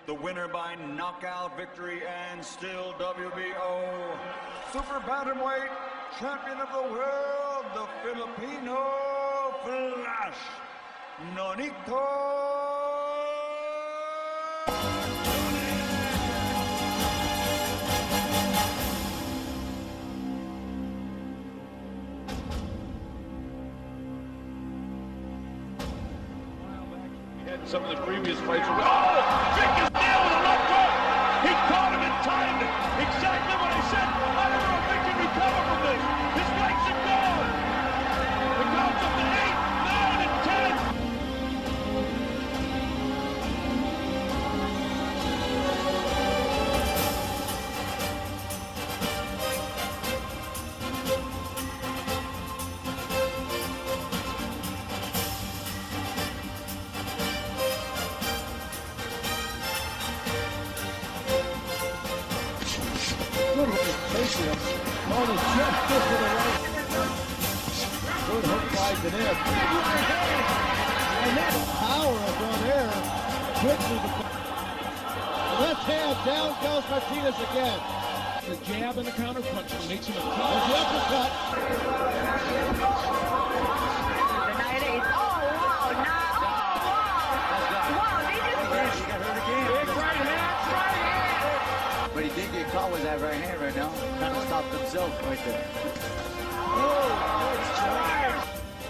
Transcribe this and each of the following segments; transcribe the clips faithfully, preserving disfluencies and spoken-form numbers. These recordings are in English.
the winner by knockout victory and still W B O Super Bantamweight Champion of the World, the Filipino Flash, Nonito. Some of the previous fights were, oh! Vic is nailed with a left hook! He caught him and timed it! Exactly what I said! I don't know if Vic can recover from this! His legs are gone! The count's up to eight, nine, and ten! On his chest, just to the right. Good hook by Donaire. And that power of Donaire. Quickly the left hand, down goes Martinez again. The jab and the counter punch makes him a There's the uppercut. Donaire is, oh wow, now, wow, wow, they just, He got hurt again. big right hand, right hand. But he did get caught with that right hand right now. Kind of stopped himself right there. Oh, it's charged.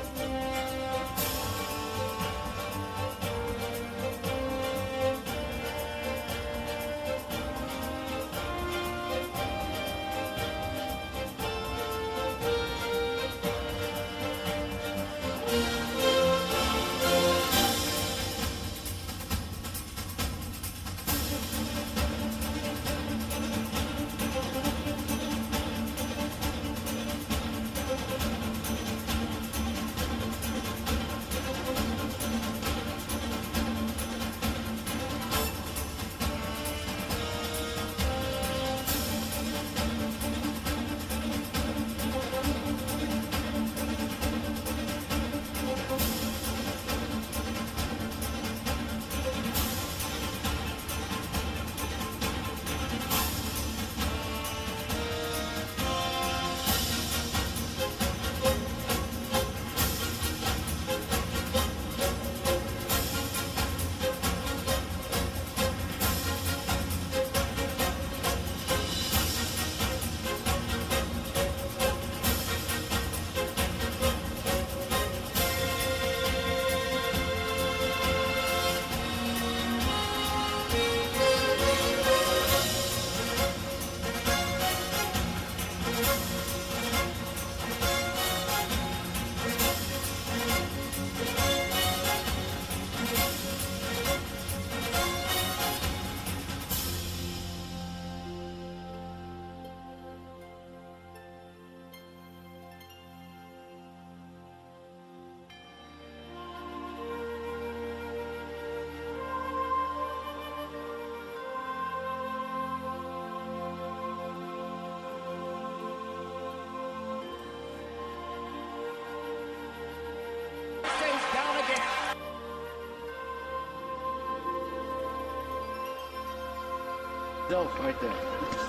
Self right there.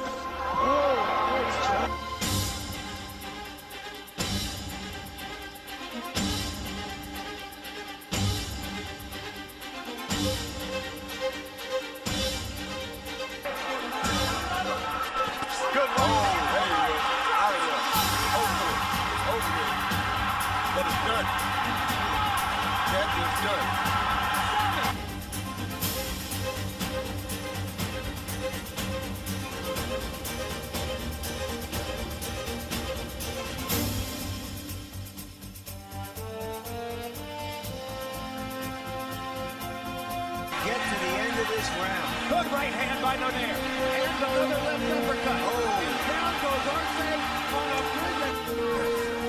Oh, nice shot. Good one. Oh, there you go. Out of there. Over it. Over it. But it's done. That is done. Get to the end of this round. Good right hand by Donaire. And another left uppercut. Oh. And down goes Arce on a brilliant.